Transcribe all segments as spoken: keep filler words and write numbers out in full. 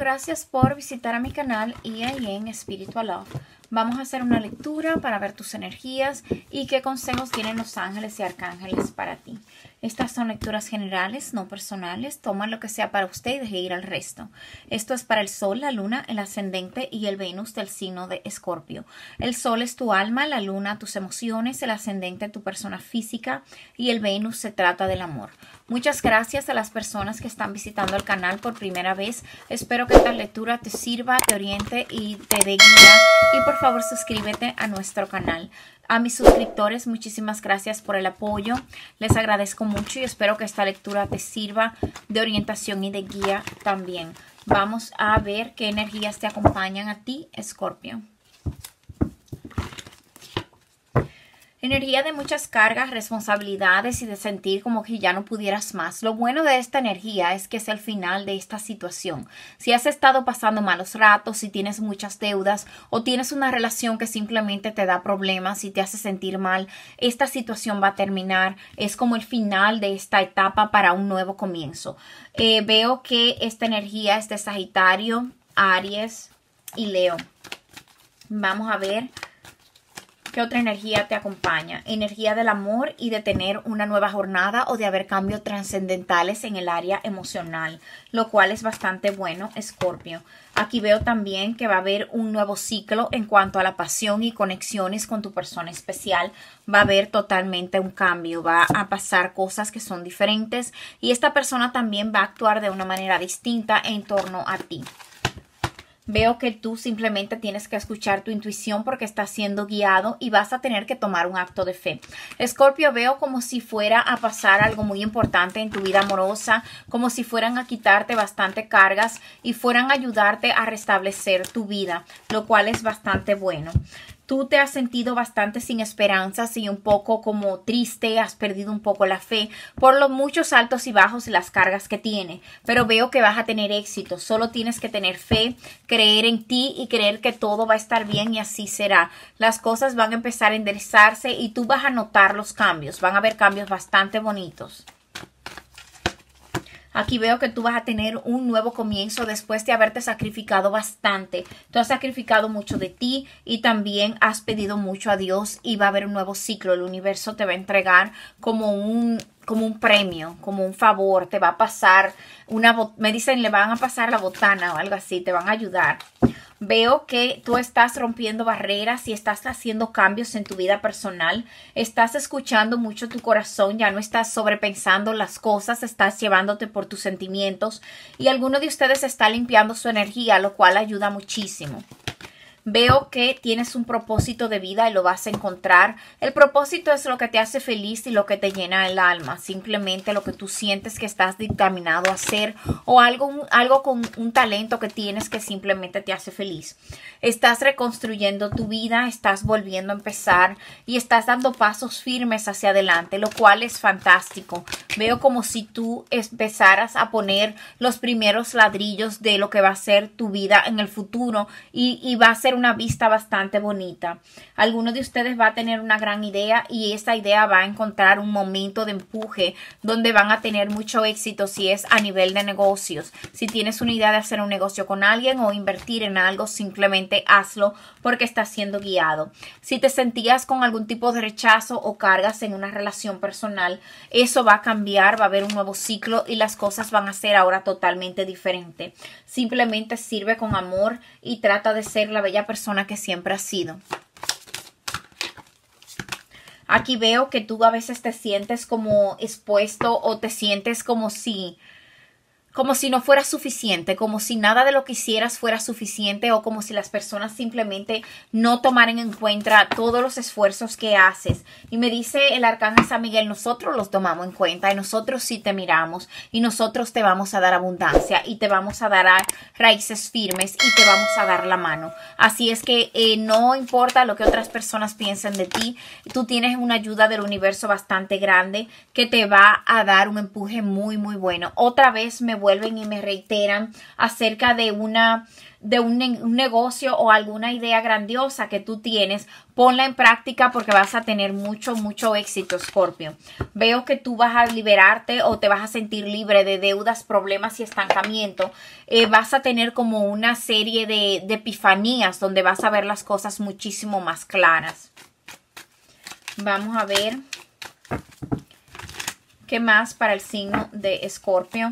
gracias por visitar a mi canal y ahí en Spiritual Love. Vamos a hacer una lectura para ver tus energías y qué consejos tienen los ángeles y arcángeles para ti. Estas son lecturas generales, no personales. Toma lo que sea para usted y deje ir al resto. Esto es para el Sol, la Luna, el Ascendente y el Venus del signo de Escorpio. El Sol es tu alma, la Luna tus emociones, el Ascendente tu persona física y el Venus se trata del amor. Muchas gracias a las personas que están visitando el canal por primera vez. Espero que esta lectura te sirva, te oriente y te dé guía. Y por favor suscríbete a nuestro canal. A mis suscriptores, muchísimas gracias por el apoyo. Les agradezco mucho y espero que esta lectura te sirva de orientación y de guía también. Vamos a ver qué energías te acompañan a ti, Escorpio. Energía de muchas cargas, responsabilidades y de sentir como que ya no pudieras más. Lo bueno de esta energía es que es el final de esta situación. Si has estado pasando malos ratos, si tienes muchas deudas o tienes una relación que simplemente te da problemas y te hace sentir mal, esta situación va a terminar. Es como el final de esta etapa para un nuevo comienzo. Eh, veo que esta energía es de Sagitario, Aries y Leo. Vamos a ver ¿qué otra energía te acompaña? Energía del amor y de tener una nueva jornada o de haber cambios trascendentales en el área emocional, lo cual es bastante bueno, Escorpio. Aquí veo también que va a haber un nuevo ciclo en cuanto a la pasión y conexiones con tu persona especial. Va a haber totalmente un cambio, va a pasar cosas que son diferentes y esta persona también va a actuar de una manera distinta en torno a ti. Veo que tú simplemente tienes que escuchar tu intuición porque estás siendo guiado y vas a tener que tomar un acto de fe. Escorpio, veo como si fuera a pasar algo muy importante en tu vida amorosa, como si fueran a quitarte bastante cargas y fueran a ayudarte a restablecer tu vida, lo cual es bastante bueno. Tú te has sentido bastante sin esperanzas y un poco como triste, has perdido un poco la fe por los muchos altos y bajos y las cargas que tiene. Pero veo que vas a tener éxito, solo tienes que tener fe, creer en ti y creer que todo va a estar bien y así será. Las cosas van a empezar a enderezarse y tú vas a notar los cambios, van a haber cambios bastante bonitos. Aquí veo que tú vas a tener un nuevo comienzo después de haberte sacrificado bastante. Tú has sacrificado mucho de ti y también has pedido mucho a Dios y va a haber un nuevo ciclo. El universo te va a entregar como un, como un premio, como un favor. Te va a pasar una, me dicen, le van a pasar la botana o algo así, te van a ayudar. Veo que tú estás rompiendo barreras y estás haciendo cambios en tu vida personal. Estás escuchando mucho tu corazón, ya no estás sobrepensando las cosas, estás llevándote por tus sentimientos y alguno de ustedes está limpiando su energía, lo cual ayuda muchísimo. Veo que tienes un propósito de vida y lo vas a encontrar. El propósito es lo que te hace feliz y lo que te llena el alma. Simplemente lo que tú sientes que estás dictaminado a hacer o algo, algo con un talento que tienes que simplemente te hace feliz. Estás reconstruyendo tu vida, estás volviendo a empezar y estás dando pasos firmes hacia adelante, lo cual es fantástico. Veo como si tú empezaras a poner los primeros ladrillos de lo que va a ser tu vida en el futuro y, y va a ser una vista bastante bonita. Alguno de ustedes va a tener una gran idea y esa idea va a encontrar un momento de empuje donde van a tener mucho éxito si es a nivel de negocios. Si tienes una idea de hacer un negocio con alguien o invertir en algo, simplemente hazlo porque estás siendo guiado. Si te sentías con algún tipo de rechazo o cargas en una relación personal, eso va a cambiar, va a haber un nuevo ciclo y las cosas van a ser ahora totalmente diferentes. Simplemente sirve con amor y trata de ser la bella persona que siempre has sido. Aquí veo que tú a veces te sientes como expuesto o te sientes como si... como si no fuera suficiente, como si nada de lo que hicieras fuera suficiente o como si las personas simplemente no tomaran en cuenta todos los esfuerzos que haces. Y me dice el arcángel San Miguel, nosotros los tomamos en cuenta y nosotros sí te miramos y nosotros te vamos a dar abundancia y te vamos a dar raíces firmes y te vamos a dar la mano. Así es que eh, no importa lo que otras personas piensen de ti, tú tienes una ayuda del universo bastante grande que te va a dar un empuje muy muy bueno. Otra vez me voy vuelven y me reiteran acerca de una de un, ne un negocio o alguna idea grandiosa que tú tienes. Ponla en práctica porque vas a tener mucho, mucho éxito, Escorpio. Veo que tú vas a liberarte o te vas a sentir libre de deudas, problemas y estancamiento. Eh, vas a tener como una serie de, de epifanías donde vas a ver las cosas muchísimo más claras. Vamos a ver qué más para el signo de Escorpio.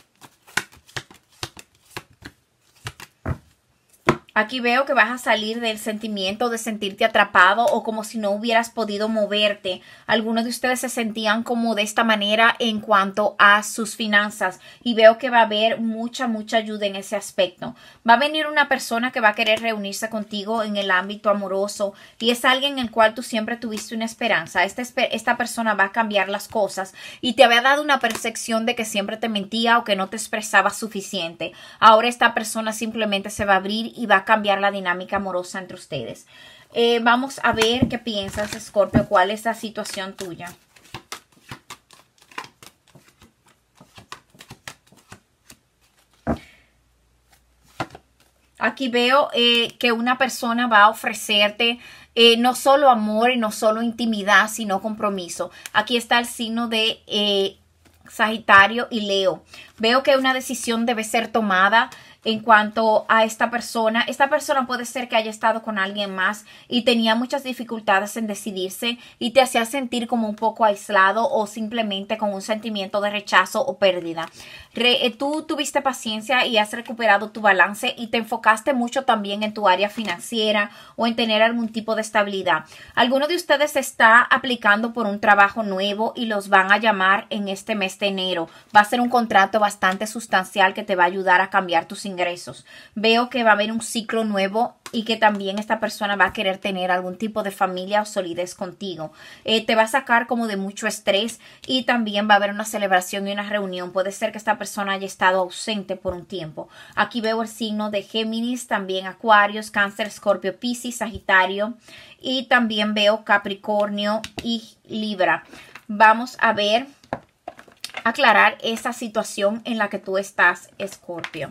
Aquí veo que vas a salir del sentimiento de sentirte atrapado o como si no hubieras podido moverte. Algunos de ustedes se sentían como de esta manera en cuanto a sus finanzas y veo que va a haber mucha, mucha ayuda en ese aspecto. Va a venir una persona que va a querer reunirse contigo en el ámbito amoroso y es alguien en el cual tú siempre tuviste una esperanza. Esta, esta persona va a cambiar las cosas y te había dado una percepción de que siempre te mentía o que no te expresaba suficiente. Ahora esta persona simplemente se va a abrir y va a cambiar la dinámica amorosa entre ustedes. Eh, vamos a ver qué piensas, Escorpio, cuál es la situación tuya. Aquí veo eh, que una persona va a ofrecerte eh, no solo amor y no solo intimidad, sino compromiso. Aquí está el signo de eh, Sagitario y Leo. Veo que una decisión debe ser tomada en cuanto a esta persona. Esta persona puede ser que haya estado con alguien más y tenía muchas dificultades en decidirse y te hacía sentir como un poco aislado o simplemente con un sentimiento de rechazo o pérdida. Re, eh, tú tuviste paciencia y has recuperado tu balance y te enfocaste mucho también en tu área financiera o en tener algún tipo de estabilidad. Alguno de ustedes está aplicando por un trabajo nuevo y los van a llamar en este mes de enero. Va a ser un contrato bastante sustancial que te va a ayudar a cambiar tus ingresos. ingresos. Veo que va a haber un ciclo nuevo y que también esta persona va a querer tener algún tipo de familia o solidez contigo. Eh, te va a sacar como de mucho estrés y también va a haber una celebración y una reunión. Puede ser que esta persona haya estado ausente por un tiempo. Aquí veo el signo de Géminis, también Acuarios, Cáncer, Escorpio, Piscis, Sagitario y también veo Capricornio y Libra. Vamos a ver, aclarar esa situación en la que tú estás, Escorpio.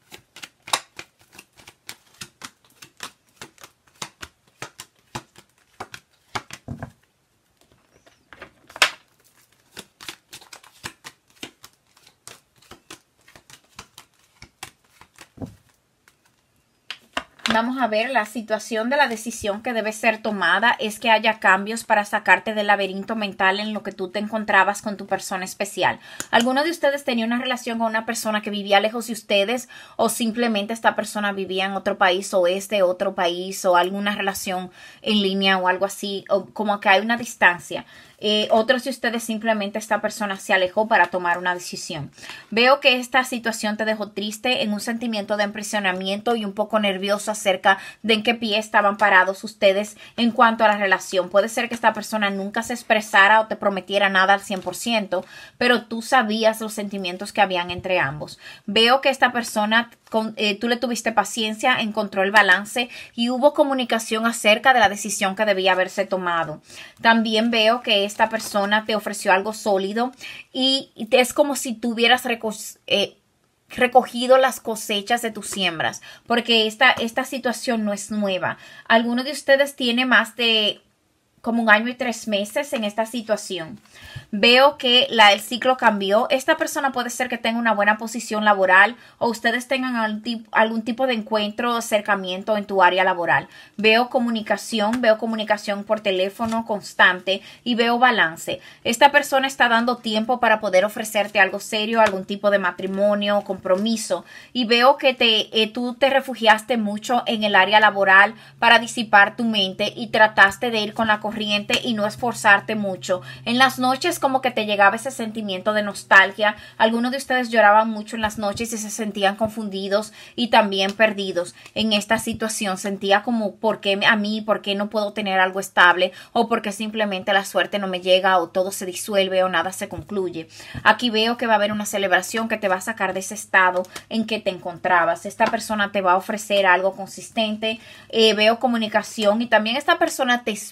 Vamos a ver, la situación de la decisión que debe ser tomada es que haya cambios para sacarte del laberinto mental en lo que tú te encontrabas con tu persona especial. ¿Alguno de ustedes tenía una relación con una persona que vivía lejos de ustedes o simplemente esta persona vivía en otro país o es de otro país o alguna relación en línea o algo así, o como que hay una distancia? Eh, otros de ustedes simplemente esta persona se alejó para tomar una decisión. Veo que esta situación te dejó triste, en un sentimiento de aprisionamiento y un poco nervioso acerca de en qué pie estaban parados ustedes en cuanto a la relación. Puede ser que esta persona nunca se expresara o te prometiera nada al cien por ciento, pero tú sabías los sentimientos que habían entre ambos. Veo que esta persona, con, eh, tú le tuviste paciencia, encontró el balance y hubo comunicación acerca de la decisión que debía haberse tomado. También veo que esta persona te ofreció algo sólido y es como si tuvieras reco eh, recogido las cosechas de tus siembras, porque esta, esta situación no es nueva. Alguno de ustedes tiene más de como un año y tres meses en esta situación. Veo que la, el ciclo cambió. Esta persona puede ser que tenga una buena posición laboral o ustedes tengan algún tipo, algún tipo de encuentro o acercamiento en tu área laboral. Veo comunicación, veo comunicación por teléfono constante y veo balance. Esta persona está dando tiempo para poder ofrecerte algo serio, algún tipo de matrimonio o compromiso. Y veo que te, eh, tú te refugiaste mucho en el área laboral para disipar tu mente y trataste de ir con la corriente y no esforzarte mucho. En las noches como que te llegaba ese sentimiento de nostalgia. Algunos de ustedes lloraban mucho en las noches y se sentían confundidos y también perdidos en esta situación. Sentía como, ¿por qué a mí? ¿Por qué no puedo tener algo estable? O porque simplemente la suerte no me llega o todo se disuelve o nada se concluye. Aquí veo que va a haber una celebración que te va a sacar de ese estado en que te encontrabas. Esta persona te va a ofrecer algo consistente. Eh, veo comunicación y también esta persona te espía a ver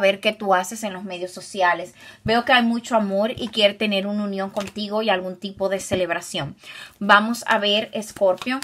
ver qué tú haces en los medios sociales. Veo que hay mucho amor y quiere tener una unión contigo y algún tipo de celebración. Vamos a ver, Escorpio.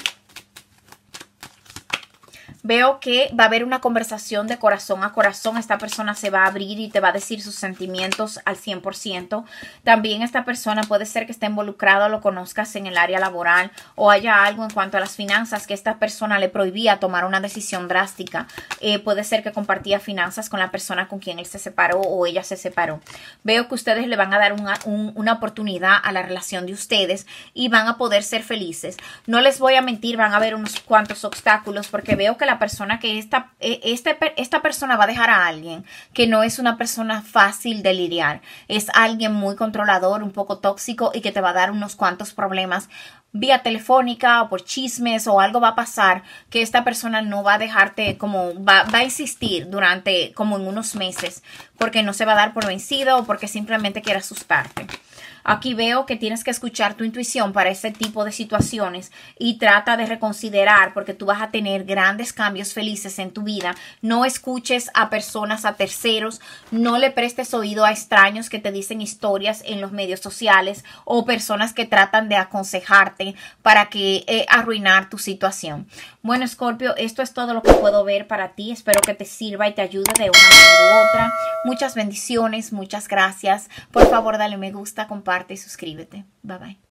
Veo que va a haber una conversación de corazón a corazón. Esta persona se va a abrir y te va a decir sus sentimientos al cien por ciento. También esta persona puede ser que esté involucrado o lo conozcas en el área laboral o haya algo en cuanto a las finanzas que esta persona le prohibía tomar una decisión drástica. Eh, puede ser que compartía finanzas con la persona con quien él se separó o ella se separó. Veo que ustedes le van a dar una, un, una oportunidad a la relación de ustedes y van a poder ser felices. No les voy a mentir, van a haber unos cuantos obstáculos porque veo que la persona que esta, este, esta persona va a dejar a alguien que no es una persona fácil de lidiar. Es alguien muy controlador, un poco tóxico y que te va a dar unos cuantos problemas vía telefónica o por chismes o algo va a pasar que esta persona no va a dejarte como, va, va a insistir durante como en unos meses porque no se va a dar por vencido o porque simplemente quiere asustarte. Aquí veo que tienes que escuchar tu intuición para ese tipo de situaciones y trata de reconsiderar porque tú vas a tener grandes cambios felices en tu vida. No escuches a personas, a terceros, no le prestes oído a extraños que te dicen historias en los medios sociales o personas que tratan de aconsejarte para que eh, arruinar tu situación. Bueno, Escorpio, esto es todo lo que puedo ver para ti. Espero que te sirva y te ayude de una manera u otra. Muchas bendiciones, muchas gracias. Por favor, dale me gusta, comparte y suscríbete. Bye bye.